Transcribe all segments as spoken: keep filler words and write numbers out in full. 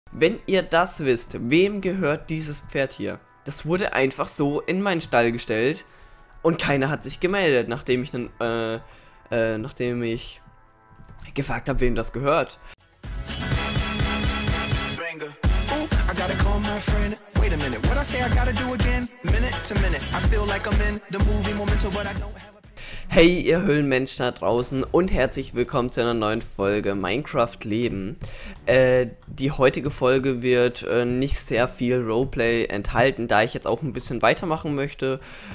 Wenn ihr das wisst, wem gehört dieses Pferd hier? Das wurde einfach so in meinen Stall gestellt und keiner hat sich gemeldet, nachdem ich dann, äh, äh, nachdem ich gefragt habe, wem das gehört. Hey ihr Höhlenmenschen da draußen und herzlich willkommen zu einer neuen Folge Minecraft Leben. Äh, die heutige Folge wird äh, nicht sehr viel Roleplay enthalten, da ich jetzt auch ein bisschen weitermachen möchte.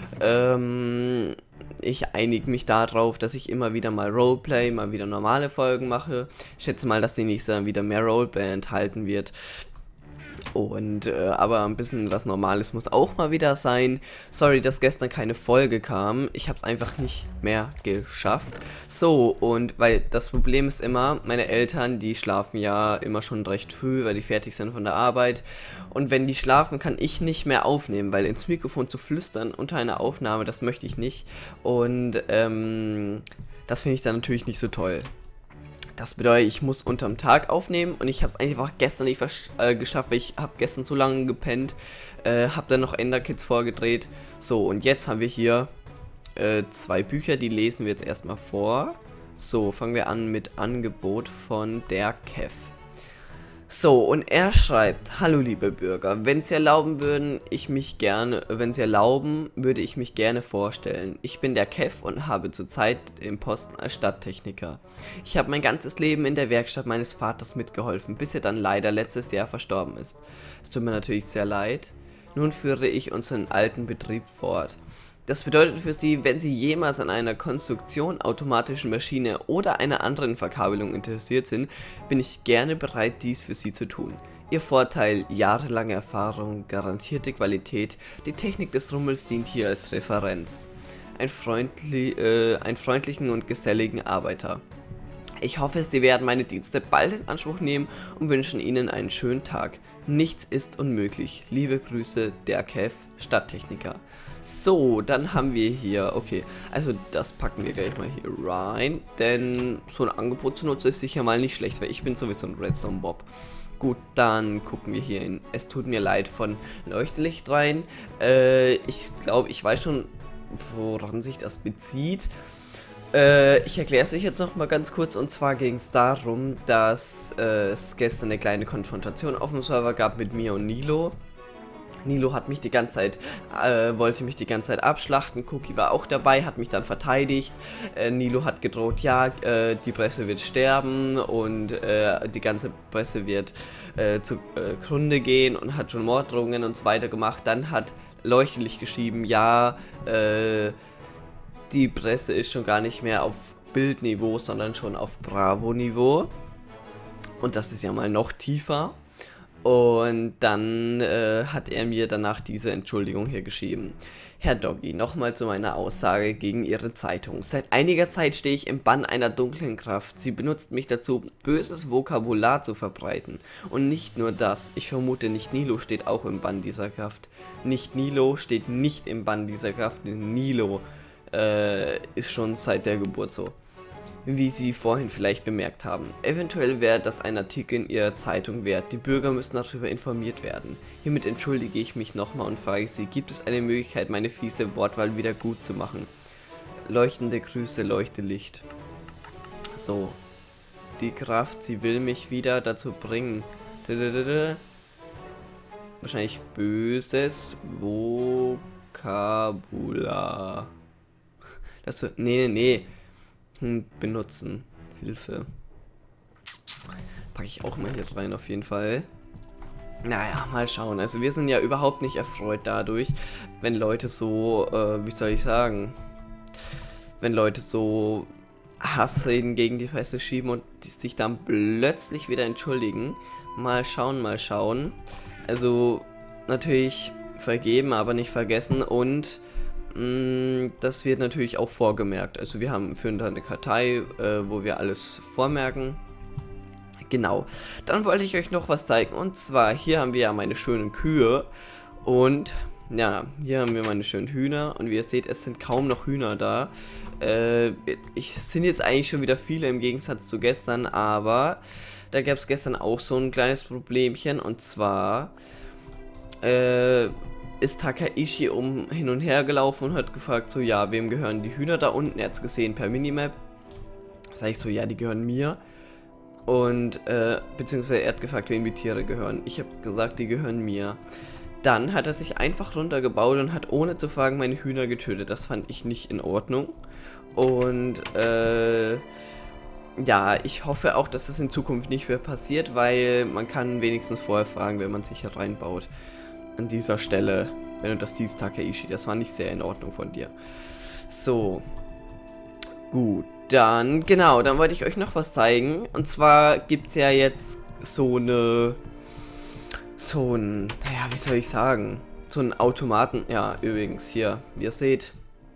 Ähm, ich einige mich darauf, dass ich immer wieder mal Roleplay, mal wieder normale Folgen mache. Ich schätze mal, dass die nächste dann wieder mehr Roleplay enthalten wird. Und, äh, aber ein bisschen was Normales muss auch mal wieder sein. Sorry, dass gestern keine Folge kam. Ich habe es einfach nicht mehr geschafft. So, und weil das Problem ist immer, meine Eltern, die schlafen ja immer schon recht früh, weil die fertig sind von der Arbeit. Und wenn die schlafen, kann ich nicht mehr aufnehmen, weil ins Mikrofon zu flüstern unter einer Aufnahme, das möchte ich nicht. Und, ähm, das finde ich dann natürlich nicht so toll. Das bedeutet, ich muss unterm Tag aufnehmen und ich habe es einfach gestern nicht äh, geschafft, weil ich habe gestern zu lange gepennt, äh, habe dann noch Ender Kids vorgedreht. So, und jetzt haben wir hier äh, zwei Bücher, die lesen wir jetzt erstmal vor. So, fangen wir an mit Angebot von der Kev. So, und er schreibt: Hallo liebe Bürger, wenn Sie erlauben würden, ich mich gerne, wenn Sie erlauben, würde ich mich gerne vorstellen. Ich bin der Kev und habe zurzeit den Posten als Stadttechniker. Ich habe mein ganzes Leben in der Werkstatt meines Vaters mitgeholfen, bis er dann leider letztes Jahr verstorben ist. Es tut mir natürlich sehr leid. Nun führe ich unseren alten Betrieb fort. Das bedeutet für Sie, wenn Sie jemals an einer Konstruktion, automatischen Maschine oder einer anderen Verkabelung interessiert sind, bin ich gerne bereit, dies für Sie zu tun. Ihr Vorteil: jahrelange Erfahrung, garantierte Qualität, die Technik des Rummels dient hier als Referenz. Ein freundli äh, einen freundlichen und geselligen Arbeiter. Ich hoffe, Sie werden meine Dienste bald in Anspruch nehmen und wünschen Ihnen einen schönen Tag. Nichts ist unmöglich. Liebe Grüße, der Kev, Stadttechniker. So, dann haben wir hier, okay, also das packen wir gleich mal hier rein, denn so ein Angebot zu nutzen ist sicher mal nicht schlecht, weil ich bin sowieso ein Redstone Bob. Gut, dann gucken wir hier in Es tut mir leid von Leuchtlicht rein. Äh, ich glaube, ich weiß schon, woran sich das bezieht. Äh, ich erkläre es euch jetzt noch mal ganz kurz, und zwar ging es darum, dass äh, es gestern eine kleine Konfrontation auf dem Server gab mit mir und Nilo. Nilo hat mich die ganze Zeit, äh, wollte mich die ganze Zeit abschlachten, Cookie war auch dabei, hat mich dann verteidigt. äh, Nilo hat gedroht, ja, äh, die Presse wird sterben und äh, die ganze Presse wird äh, zugrunde äh, gehen, und hat schon Morddrohungen und so weiter gemacht. Dann hat Leuchtlicht geschrieben, ja, äh, die Presse ist schon gar nicht mehr auf Bildniveau, sondern schon auf Bravo-Niveau. Und das ist ja mal noch tiefer. Und dann äh, hat er mir danach diese Entschuldigung hier geschrieben. Herr Doggy, nochmal zu meiner Aussage gegen Ihre Zeitung. Seit einiger Zeit stehe ich im Bann einer dunklen Kraft. Sie benutzt mich dazu, böses Vokabular zu verbreiten. Und nicht nur das. Ich vermute, nicht Nilo steht auch im Bann dieser Kraft. Nicht Nilo steht nicht im Bann dieser Kraft. Nilo äh, ist schon seit der Geburt so. Wie Sie vorhin vielleicht bemerkt haben. Eventuell wäre das ein Artikel in Ihrer Zeitung wert. Die Bürger müssen darüber informiert werden. Hiermit entschuldige ich mich nochmal und frage Sie, gibt es eine Möglichkeit, meine fiese Wortwahl wieder gut zu machen? Leuchtende Grüße, Leuchtelicht. So. Die Kraft, sie will mich wieder dazu bringen. Wahrscheinlich böses Vokabular. Das so, nee, nee. Benutzen. Hilfe. Packe ich auch mal hier rein auf jeden Fall. Naja, mal schauen. Also wir sind ja überhaupt nicht erfreut dadurch, wenn Leute so, äh, wie soll ich sagen, wenn Leute so Hassreden gegen die Presse schieben und die sich dann plötzlich wieder entschuldigen. Mal schauen, mal schauen. Also natürlich vergeben, aber nicht vergessen, und das wird natürlich auch vorgemerkt. Also wir haben führen da eine Kartei, äh, wo wir alles vormerken. Genau. Dann wollte ich euch noch was zeigen. Und zwar, hier haben wir ja meine schönen Kühe. Und ja, hier haben wir meine schönen Hühner. Und wie ihr seht, es sind kaum noch Hühner da. Äh, ich, es sind jetzt eigentlich schon wieder viele im Gegensatz zu gestern. Aber Da gab es gestern auch so ein kleines Problemchen. Und zwar äh, ist Takaishi um hin und her gelaufen und hat gefragt, so, ja, wem gehören die Hühner da unten? Er hat es gesehen per Minimap. Sag ich so, ja, die gehören mir. Und, äh, beziehungsweise er hat gefragt, wem die Tiere gehören. Ich habe gesagt, die gehören mir. Dann hat er sich einfach runtergebaut und hat ohne zu fragen meine Hühner getötet. Das fand ich nicht in Ordnung. Und, äh, ja, ich hoffe auch, dass es in Zukunft nicht mehr passiert, weil man kann wenigstens vorher fragen, wenn man sich hier reinbaut. An dieser Stelle, wenn du das siehst, Takaishi, das war nicht sehr in Ordnung von dir. So. Gut. Dann, genau, dann wollte ich euch noch was zeigen. Und zwar gibt es ja jetzt so eine, so ein, naja, wie soll ich sagen, so einen Automaten. Ja, übrigens hier, wie ihr seht,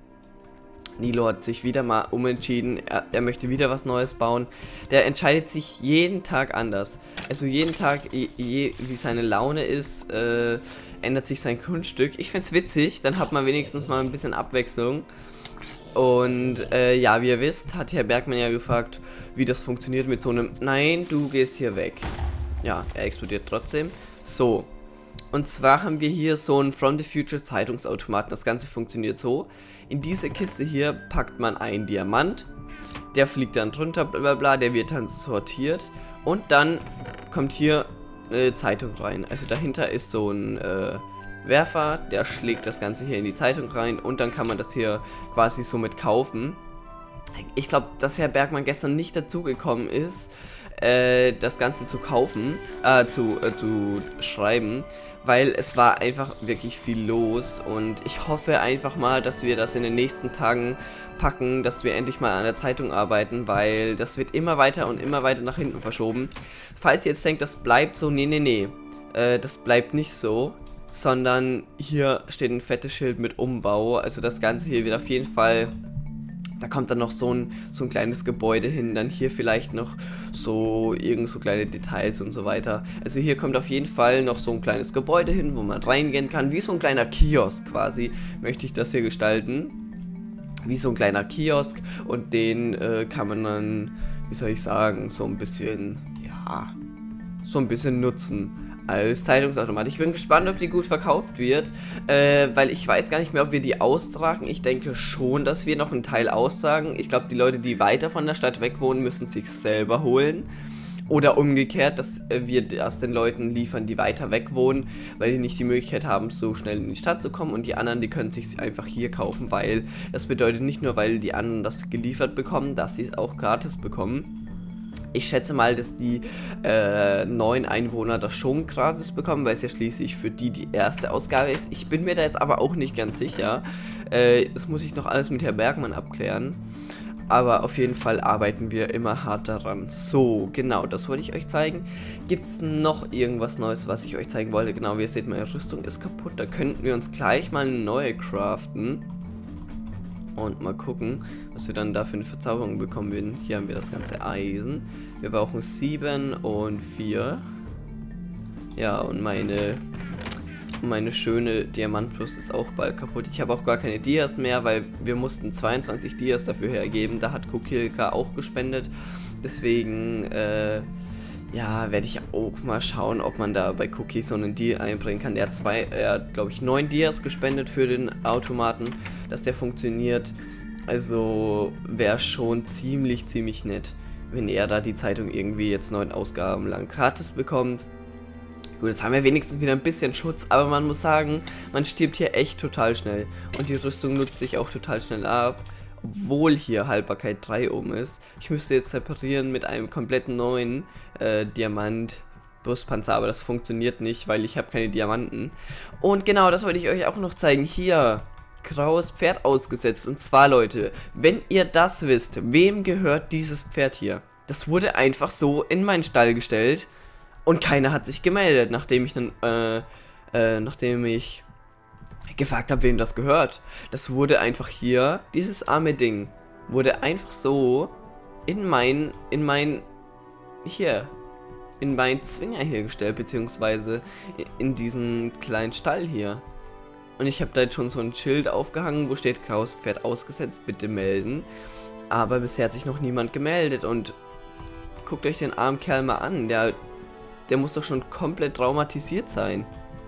Nilo hat sich wieder mal umentschieden. Er, er möchte wieder was Neues bauen. Der entscheidet sich jeden Tag anders. Also jeden Tag, je, je, wie seine Laune ist, äh, ändert sich sein Kunststück. Ich find's witzig, dann hat man wenigstens mal ein bisschen Abwechslung. Und äh, ja, wie ihr wisst, hat Herr Bergmann ja gefragt, wie das funktioniert mit so einem Nein, du gehst hier weg. Ja, er explodiert trotzdem. So. Und zwar haben wir hier so einen From the Future Zeitungsautomaten. Das Ganze funktioniert so. In diese Kiste hier packt man einen Diamant. Der fliegt dann drunter, bla bla bla, der wird dann sortiert. Und dann kommt hier eine Zeitung rein. Also dahinter ist so ein äh, Werfer, der schlägt das Ganze hier in die Zeitung rein und dann kann man das hier quasi somit kaufen. Ich glaube, dass Herr Bergmann gestern nicht dazu gekommen ist, äh, das Ganze zu kaufen, äh, zu, äh, zu schreiben, weil es war einfach wirklich viel los und ich hoffe einfach mal, dass wir das in den nächsten Tagen packen, dass wir endlich mal an der Zeitung arbeiten, weil das wird immer weiter und immer weiter nach hinten verschoben. Falls ihr jetzt denkt, das bleibt so, nee, nee, nee, äh, das bleibt nicht so, sondern hier steht ein fettes Schild mit Umbau, also das Ganze hier wird auf jeden Fall, da kommt dann noch so ein, so ein kleines Gebäude hin, dann hier vielleicht noch so irgend so kleine Details und so weiter. Also hier kommt auf jeden Fall noch so ein kleines Gebäude hin, wo man reingehen kann, wie so ein kleiner Kiosk quasi, möchte ich das hier gestalten. Wie so ein kleiner Kiosk und den äh, kann man dann, wie soll ich sagen, so ein bisschen, ja, so ein bisschen nutzen als Zeitungsautomat. Ich bin gespannt, ob die gut verkauft wird, äh, weil ich weiß gar nicht mehr, ob wir die austragen. Ich denke schon, dass wir noch einen Teil austragen. Ich glaube, die Leute, die weiter von der Stadt weg wohnen, müssen sich selber holen. Oder umgekehrt, dass äh, wir das den Leuten liefern, die weiter weg wohnen, weil die nicht die Möglichkeit haben, so schnell in die Stadt zu kommen. Und die anderen, die können sich einfach hier kaufen, weil das bedeutet nicht nur, weil die anderen das geliefert bekommen, dass sie es auch gratis bekommen. Ich schätze mal, dass die äh, neuen Einwohner das schon gratis bekommen, weil es ja schließlich für die die erste Ausgabe ist. Ich bin mir da jetzt aber auch nicht ganz sicher. Äh, das muss ich noch alles mit Herrn Bergmann abklären. Aber auf jeden Fall arbeiten wir immer hart daran. So, genau, das wollte ich euch zeigen. Gibt es noch irgendwas Neues, was ich euch zeigen wollte? Genau, wie ihr seht, meine Rüstung ist kaputt. Da könnten wir uns gleich mal eine neue craften. Und mal gucken, was wir dann da für eine Verzauberung bekommen würden. Hier haben wir das ganze Eisen. Wir brauchen sieben und vier. Ja, und meine, meine schöne Diamantplus ist auch bald kaputt. Ich habe auch gar keine Dias mehr, weil wir mussten zweiundzwanzig Dias dafür hergeben. Da hat Kokilka auch gespendet. Deswegen, äh... ja, werde ich auch mal schauen, ob man da bei Cookie so einen Deal einbringen kann. Der hat zwei, er hat, glaube ich, neun Dias gespendet für den Automaten, dass der funktioniert. Also wäre schon ziemlich, ziemlich nett, wenn er da die Zeitung irgendwie jetzt neun Ausgaben lang gratis bekommt. Gut, jetzt haben wir wenigstens wieder ein bisschen Schutz, aber man muss sagen, man stirbt hier echt total schnell. Und die Rüstung nutzt sich auch total schnell ab. Obwohl hier Haltbarkeit drei oben ist. Ich müsste jetzt reparieren mit einem kompletten neuen äh, Diamant Brustpanzer, aber das funktioniert nicht, weil ich habe keine Diamanten. Und genau, das wollte ich euch auch noch zeigen. Hier, graues Pferd ausgesetzt. Und zwar, Leute, wenn ihr das wisst, wem gehört dieses Pferd hier? Das wurde einfach so in meinen Stall gestellt und keiner hat sich gemeldet, nachdem ich dann, äh, äh, nachdem ich gefragt habe, wem das gehört. Das wurde einfach hier, dieses arme Ding, wurde einfach so in mein, in mein, hier, in meinen Zwinger hier gestellt, beziehungsweise in diesen kleinen Stall hier. Und ich habe da jetzt schon so ein Schild aufgehangen, wo steht, graues Pferd ausgesetzt, bitte melden. Aber bisher hat sich noch niemand gemeldet und guckt euch den armen Kerl mal an. Der, der muss doch schon komplett traumatisiert sein.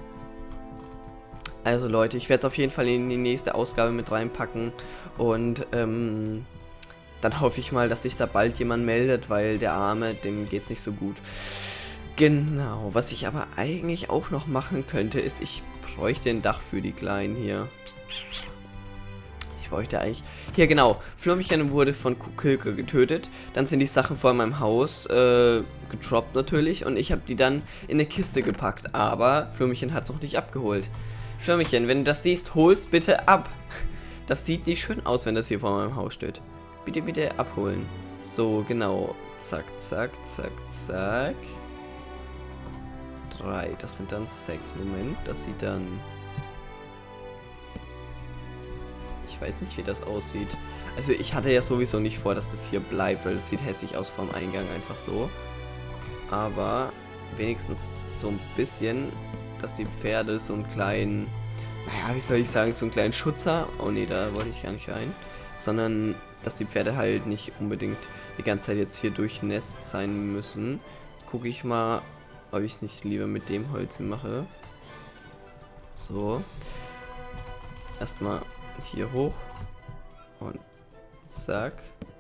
Also Leute, ich werde es auf jeden Fall in die nächste Ausgabe mit reinpacken. Und ähm, dann hoffe ich mal, dass sich da bald jemand meldet, weil der Arme, dem geht's nicht so gut. Genau, was ich aber eigentlich auch noch machen könnte, ist, ich bräuchte ein Dach für die Kleinen hier. Ich bräuchte eigentlich... Hier, genau. Flummichen wurde von Kukilke getötet. Dann sind die Sachen vor meinem Haus äh, gedroppt natürlich. Und ich habe die dann in eine Kiste gepackt. Aber Flummichen hat es noch nicht abgeholt. Flummichen, wenn du das siehst, hol's bitte ab. Das sieht nicht schön aus, wenn das hier vor meinem Haus steht. Bitte, bitte abholen. So, genau. Zack, zack, zack, zack. Drei. Das sind dann sechs. Moment, das sieht dann... Ich weiß nicht, wie das aussieht. Also ich hatte ja sowieso nicht vor, dass das hier bleibt, weil das sieht hässlich aus vom Eingang einfach so. Aber wenigstens so ein bisschen, dass die Pferde so einen kleinen, naja, wie soll ich sagen, so einen kleinen Schutzer, oh nee, da wollte ich gar nicht rein, sondern dass die Pferde halt nicht unbedingt die ganze Zeit jetzt hier durchnässt sein müssen. Jetzt gucke ich mal, ob ich es nicht lieber mit dem Holz mache. So. Erstmal hier hoch und zack.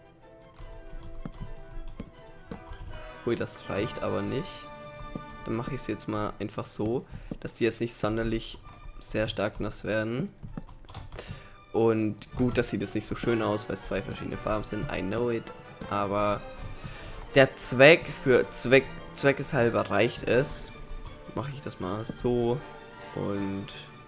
Ui, das reicht aber nicht. Dann mache ich es jetzt mal einfach so, dass die jetzt nicht sonderlich sehr stark nass werden. Und gut, das sieht jetzt nicht so schön aus, weil es zwei verschiedene Farben sind. I know it. Aber der Zweck für Zweck, Zweckeshalber reicht es. Mache ich das mal so und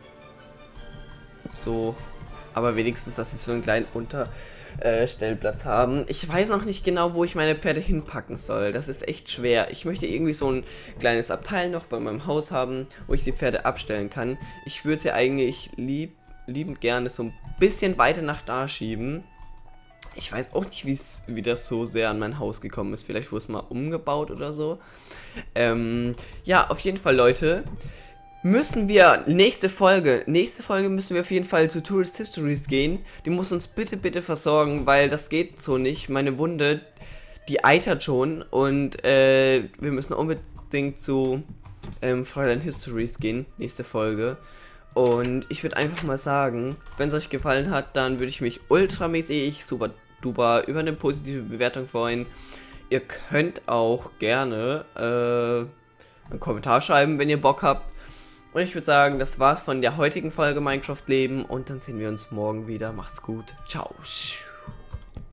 so. Aber wenigstens, dass sie so einen kleinen Unterstellplatz haben. Ich weiß noch nicht genau, wo ich meine Pferde hinpacken soll. Das ist echt schwer. Ich möchte irgendwie so ein kleines Abteil noch bei meinem Haus haben, wo ich die Pferde abstellen kann. Ich würde sie eigentlich lieb, liebend gerne so ein bisschen weiter nach da schieben. Ich weiß auch nicht, wie das so sehr an mein Haus gekommen ist. Vielleicht wurde es mal umgebaut oder so. Ähm, ja, auf jeden Fall, Leute. Müssen wir, nächste Folge, nächste Folge müssen wir auf jeden Fall zu Tourist Histories gehen. Die muss uns bitte, bitte versorgen, weil das geht so nicht. Meine Wunde, die eitert schon und äh, wir müssen unbedingt zu ähm, Fräulein Histories gehen, nächste Folge. Und ich würde einfach mal sagen, wenn es euch gefallen hat, dann würde ich mich ultramäßig super duper über eine positive Bewertung freuen. Ihr könnt auch gerne äh, einen Kommentar schreiben, wenn ihr Bock habt. Und ich würde sagen, das war's von der heutigen Folge Minecraft Leben und dann sehen wir uns morgen wieder. Macht's gut. Ciao.